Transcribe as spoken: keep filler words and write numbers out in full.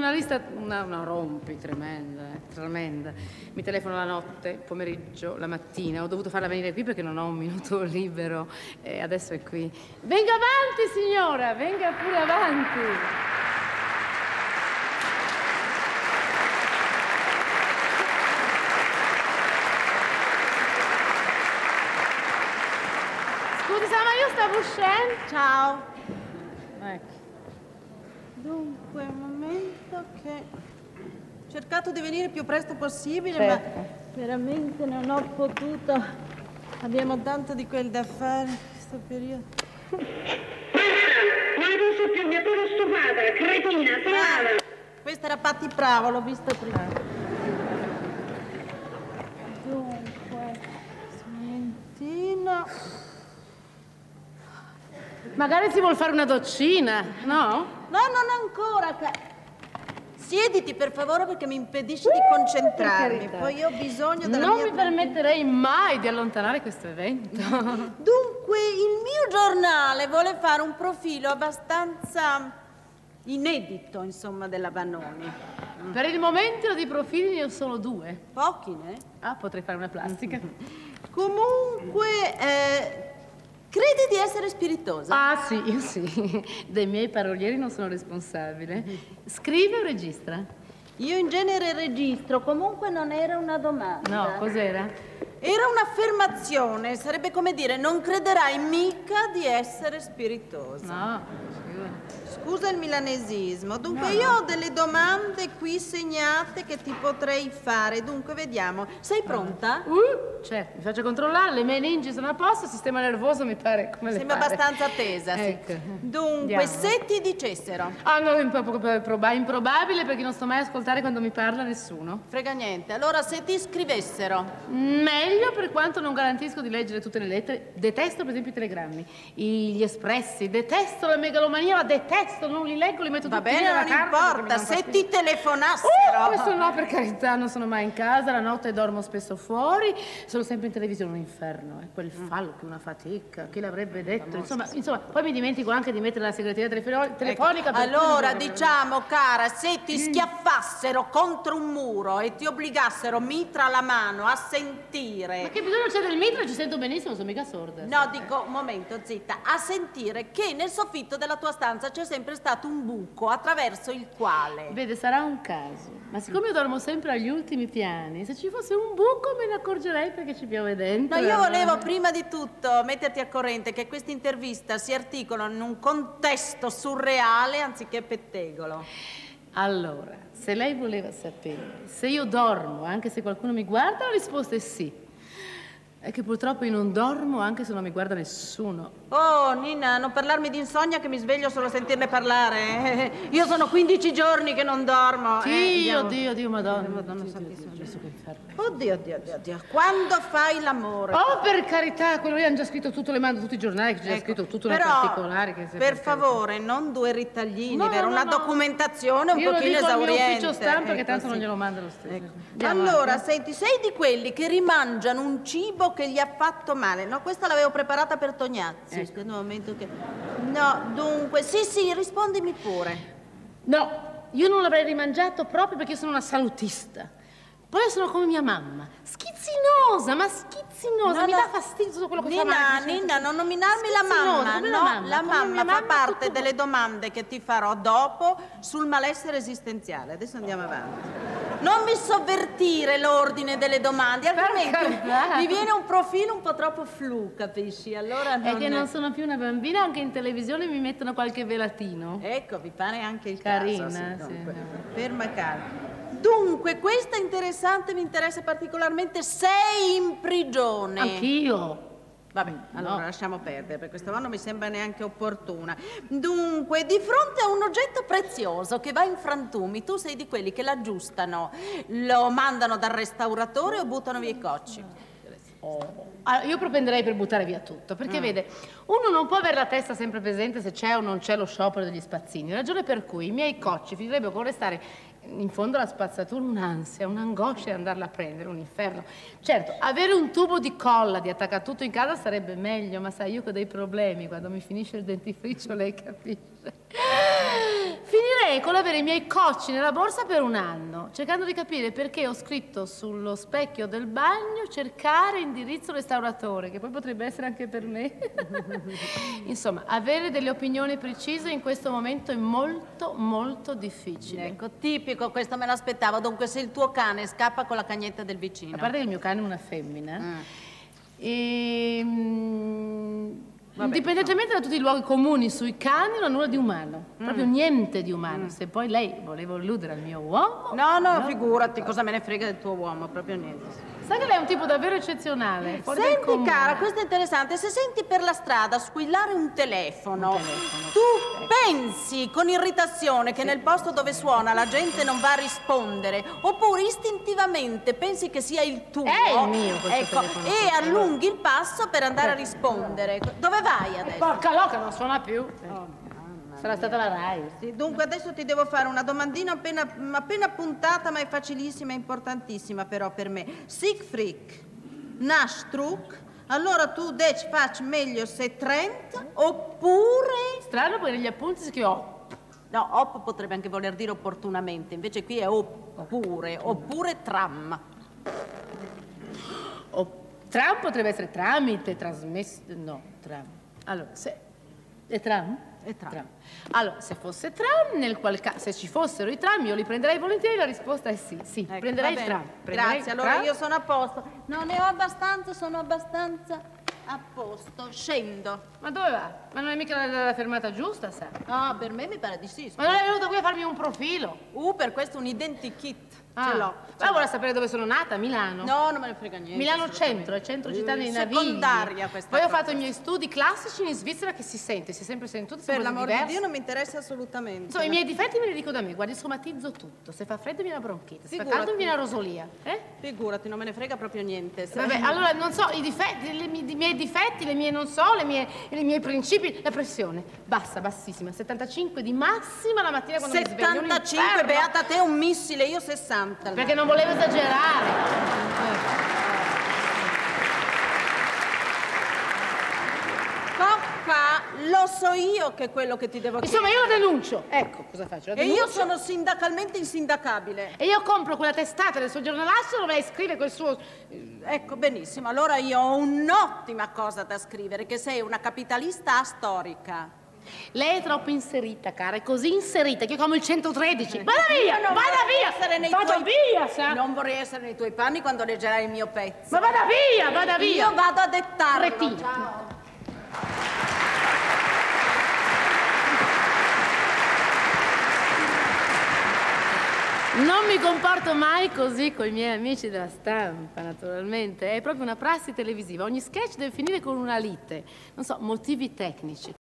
giornalista, una, una rompi tremenda, eh, tremenda. Mi telefono la notte, il pomeriggio, la mattina. Ho dovuto farla venire qui perché non ho un minuto libero e adesso è qui. Venga avanti, signora, venga pure avanti. Scusi, sa, ma io stavo uscendo. Ciao. Ecco. Dunque, un momento che... Ho cercato di venire il più presto possibile, Certo. ma veramente non ho potuto. Abbiamo tanto di quel da fare in questo periodo. Ma non so più, mi ha proprio stufata, cretina, salata. Ah, questa era Patti Bravo, l'ho vista prima. Dunque, un momentino... Magari si vuol fare una doccina, no? No, non ancora. Siediti per favore perché mi impedisci di concentrarmi. Poi io ho bisogno della Non mia... mi permetterei mai di allontanare questo evento. Dunque, il mio giornale vuole fare un profilo abbastanza inedito, insomma, della Vanoni. Per il momento di profili ne ho solo due. Pochi, ne? Ah, potrei fare una plastica. Comunque, eh, credi di essere spiritosa? Ah, sì, io sì. Dei miei parolieri non sono responsabile. Scrive o registra? Io in genere registro, comunque non era una domanda. No, cos'era? Era un'affermazione, sarebbe come dire, non crederai mica di essere spiritosa. No. Scusa il milanesismo. Dunque, No, io no. ho delle domande qui segnate che ti potrei fare. Dunque, vediamo. Sei pronta? Uh, certo, mi faccio controllare, le meningi sono a posto, il sistema nervoso mi pare come le Sembra pare. abbastanza tesa, sì. Ecco. Dunque, Andiamo. se ti dicessero... Ah, no, è un po' proba- improbabile perché non sto mai a ascoltare quando mi parla nessuno. Frega niente. Allora, se ti scrivessero... Meglio per quanto non garantisco di leggere tutte le lettere. Detesto per esempio i telegrammi, gli espressi, detesto la megalomania, la detesto, non li leggo, li metto Va tutti bene, nella non carta perché mi importa. danno Se fastidio. ti telefonassero... Uh, questo no, per carità, non sono mai in casa, la notte dormo spesso fuori, sono sempre in televisione, un inferno, è quel fallo che una fatica, chi l'avrebbe detto? Insomma, insomma, poi mi dimentico anche di mettere la segreteria telefo- telefonica. Ecco, per cui allora, non- diciamo, cara, se ti schiaffassero contro un muro e ti obbligassero mitra alla mano a sentire... Ma che bisogno c'è del mitra? Ci sento benissimo, sono mica sorda. No, dico, un momento, zitta, a sentire che nel soffitto della tua stanza c'è sempre stato un buco attraverso il quale... Vede, sarà un caso, ma siccome io dormo sempre agli ultimi piani, se ci fosse un buco me ne accorgerei perché ci piove dentro. No, io allora. volevo prima di tutto metterti a corrente che questa intervista si articola in un contesto surreale anziché pettegolo. Allora, se lei voleva sapere se io dormo anche se qualcuno mi guarda, la risposta è sì. È che purtroppo io non dormo anche se non mi guarda nessuno. Oh, Nina, non parlarmi di insonnia che mi sveglio solo a sentirne parlare. eh. Io sono quindici giorni che non dormo. eh. Dio, Andiamo. Dio, Dio, Madonna. Madonna Dio, Santissima. Dio, Gesù, che inferno. Oddio, Dio, Dio, Dio. Quando fai l'amore? Oh, per carità, quello lì hanno già scritto tutto, le mando tutti i giornali, che c'è Ecco, scritto tutto nei però, particolari. Che se- per favore, non due ritaglini, No, vero? no, Una no. documentazione un Io lo pochino dico al mio esauriente. ufficio stampa che Ecco, tanto sì. non glielo manda lo stesso. Ecco. Andiamo Allora, avanti. senti, sei di quelli che rimangiano un cibo che gli ha fatto male. No, questa l'avevo preparata per Tognazzi. Ecco. Aspetta un momento che... No, dunque, sì, sì, rispondimi pure. No, io non l'avrei rimangiato proprio perché io sono una salutista. Poi io sono come mia mamma, schizzinosa, ma schizzinosa, No, mi no. dà fastidio tutto quello che fa Nina, male. Nina, non nominarmi la Schizzinosa, mamma. come No, la mamma, la come mamma mia fa mamma, parte tutto- delle domande che ti farò dopo sul malessere esistenziale. Adesso andiamo avanti. Non mi sovvertire l'ordine delle domande, altrimenti carità. mi viene un profilo un po' troppo flu, capisci? Allora non... È che non sono più una bambina, anche in televisione mi mettono qualche velatino. Ecco, vi pare anche il Carina, caso. sì, dunque. no. Ferma calma. Dunque, questa è interessante, mi interessa particolarmente. Sei in prigione. Anch'io. Vabbè, allora No. lasciamo perdere, perché questa volta non mi sembra neanche opportuna. Dunque, di fronte a un oggetto prezioso che va in frantumi, tu sei di quelli che l'aggiustano, lo mandano dal restauratore o buttano via i cocci? Allora, io propenderei per buttare via tutto, perché vede, uno non può avere la testa sempre presente se c'è o non c'è lo sciopero degli spazzini, ragione per cui i miei cocci finirebbero con restare in fondo alla spazzatura un'ansia, un'angoscia di andarla a prendere, un inferno. Certo, avere un tubo di colla di attaccatutto in casa sarebbe meglio, ma sai, io ho dei problemi, quando mi finisce il dentifricio lei capisce. finirei con l'avere i miei cocci nella borsa per un anno, cercando di capire perché ho scritto sullo specchio del bagno cercare indirizzo restauratore, che poi potrebbe essere anche per me. Insomma, avere delle opinioni precise in questo momento è molto, molto difficile. Ecco, tipico, questo me l'aspettavo. Dunque, se il tuo cane scappa con la cagnetta del vicino. A parte che il mio cane è una femmina. Mm. E... Vabbè, indipendentemente da tutti i luoghi comuni sui cani, non ha nulla di umano, Mm. proprio niente di umano. Se poi lei voleva illudere al mio uomo... No, no, figurati, cosa me ne frega del tuo uomo, proprio niente. Sai che lei è un tipo davvero eccezionale, fuori dal Senti, comune. cara, questo è interessante. Se senti per la strada squillare un telefono, Un telefono. tu pensi con irritazione che nel posto dove suona la gente non va a rispondere, oppure istintivamente pensi che sia il tuo. È il mio questo ecco, telefono. e allunghi il passo per andare a rispondere. Dove vai adesso? Porca loca, non suona più. Sarà stata la Rai. Sì, dunque adesso ti devo fare una domandina appena, appena puntata, ma è facilissima e importantissima però per me. Siegfried, Nastruk, allora tu deci facci meglio se Trent, oppure... Strano perché negli appunti si scrive O. No, op potrebbe anche voler dire opportunamente, invece qui è oppure, oppure tram. O tram potrebbe essere tramite, trasmesso... No, tram. Allora, se... È tram? È tram. Allora, se fosse tram, nel qual caso, se ci fossero i tram, io li prenderei volentieri, la risposta è sì, sì, Ecco, prenderei va il bene. tram. Prenderei Grazie, il allora tram. io sono a posto. Non ne ho abbastanza, sono abbastanza a posto. Scendo. Ma dove va? Ma non è mica la, la fermata giusta, sa? No, per me mi pare di sì. Ma non è venuto qui a farmi un profilo? Uh, per questo un identikit. Ah. Ce l'ho. Ma vuole sapere dove sono nata? A Milano? No, non me ne frega niente. Milano Centro, è centro città dei Eh, Navigli. secondaria questa Poi ho cosa. fatto i miei studi classici in Svizzera, che si sente, si è sempre sentito, Per sono cose l'amor di diverse. Dio non mi interessa assolutamente. Insomma, i miei difetti me li dico da me, guardi, somatizzo tutto. Se fa freddo mi viene la bronchite, se fa Figurati. caldo mi viene la rosolia. Eh? Figurati, non me ne frega proprio niente. Se- Vabbè, allora non so, i difetti, le mie- i miei difetti, le mie non so, le mie, i miei principi, la pressione, bassa, bassissima, settantacinque di massima la mattina quando mi sveglio. un settantacinque, inferno. beata te, un missile, io sessanta. al Perché non volevo esagerare. Cocca, lo so io che è quello che ti devo chiedere. Insomma, io lo denuncio. Ecco, cosa faccio? La E io denuncio. sono sindacalmente insindacabile. E io compro quella testata del suo giornalaccio dove lei scrive quel suo... Ecco, benissimo. Allora io ho un'ottima cosa da scrivere, che sei una capitalista astorica. Lei è troppo inserita, cara, è così inserita che io come il centotredici. Vada via, Io non vada vorrei via, essere nei vada tuoi- via, sa. Non vorrei essere nei tuoi panni quando leggerai il mio pezzo. Ma vada via, vada via. Io vado a dettarlo. Retino. Ciao. Non mi comporto mai così con i miei amici della stampa, naturalmente. È proprio una prassi televisiva. Ogni sketch deve finire con una lite. Non so, motivi tecnici.